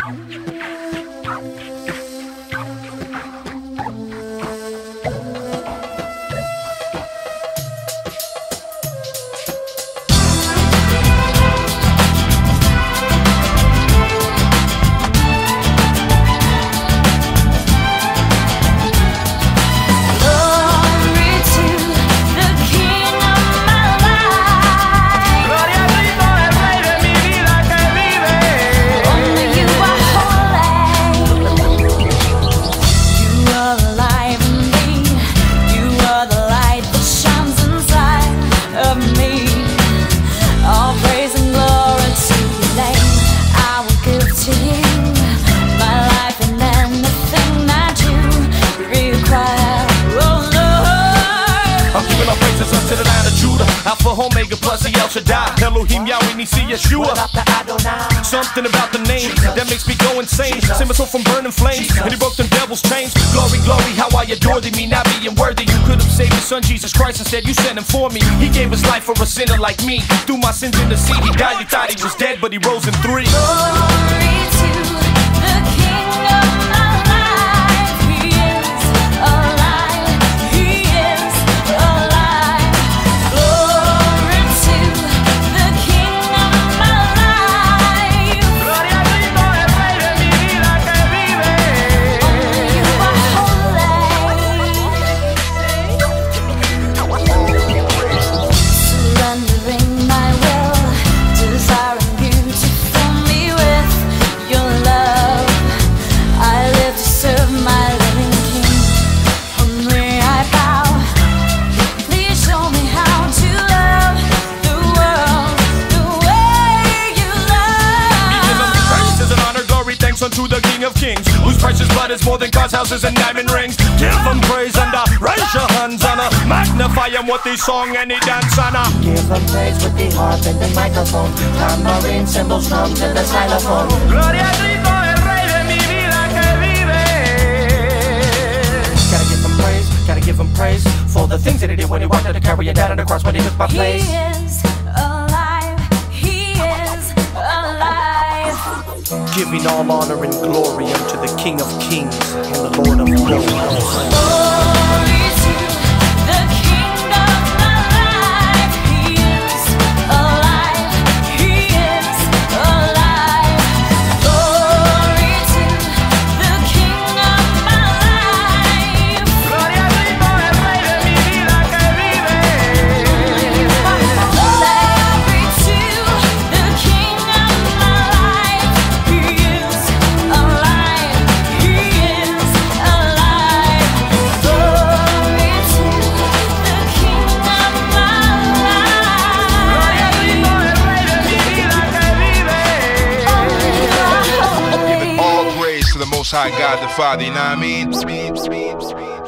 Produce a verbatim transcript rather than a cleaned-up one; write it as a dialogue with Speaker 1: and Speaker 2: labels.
Speaker 1: Alpha, Omega, plus the El Shaddai, Elohim, Yahweh, Nisi, Yeshua. Something about the name that makes me go insane. Save my soul from burning flames, and he broke the devil's chains. Glory, glory, how I adore thee, me not being worthy. You could have saved your son, Jesus Christ, instead you sent him for me. He gave his life for a sinner like me. Threw my sins in the sea, he died, you thought he was dead, but he rose in three.
Speaker 2: Glory to the King of my life. He is alive. He is alive. Glory to the King of my life.
Speaker 1: Gloria al Cristo, el Rey de mi vida que vive.
Speaker 2: Only you are holy. Surrendering my will, desiring you to fill me with your love. I live to serve my living King. Only I bow. Please show me how to love the world the way you
Speaker 1: Give him
Speaker 2: love.
Speaker 1: praises and honor, glory, thanks unto the King of Kings, whose precious blood is more than cars, houses, and diamond rings. Give him praise and uh, raise your hands and uh, magnify him with the song and the dance and uh.
Speaker 3: Give them praise with the harp and the microphone, tambourine, cymbals, drums, and the xylophone.
Speaker 1: Gloria al Cristo, el Rey de mi vida que vive.
Speaker 3: Gotta give him praise, gotta give him praise for the things that he did when he walked out to carry it down on the cross when he took my
Speaker 2: He
Speaker 3: place.
Speaker 2: is alive. He is alive.
Speaker 3: Giving all honor and glory unto the King of Kings and the Lord of Lords.
Speaker 2: Glory to the King of my life. He is alive. He is alive. Glory to the King of my life.
Speaker 1: Gloria al Cristo, el Rey de mi vida que vive.
Speaker 2: Glory to the King of my life. He is alive. He is alive. Glory to the King of my
Speaker 1: Gloria al Cristo,
Speaker 2: life.
Speaker 1: el Rey de mi vida que vive.
Speaker 2: Only you are holy.
Speaker 4: All praise to the Most High God the Father, you know what I mean?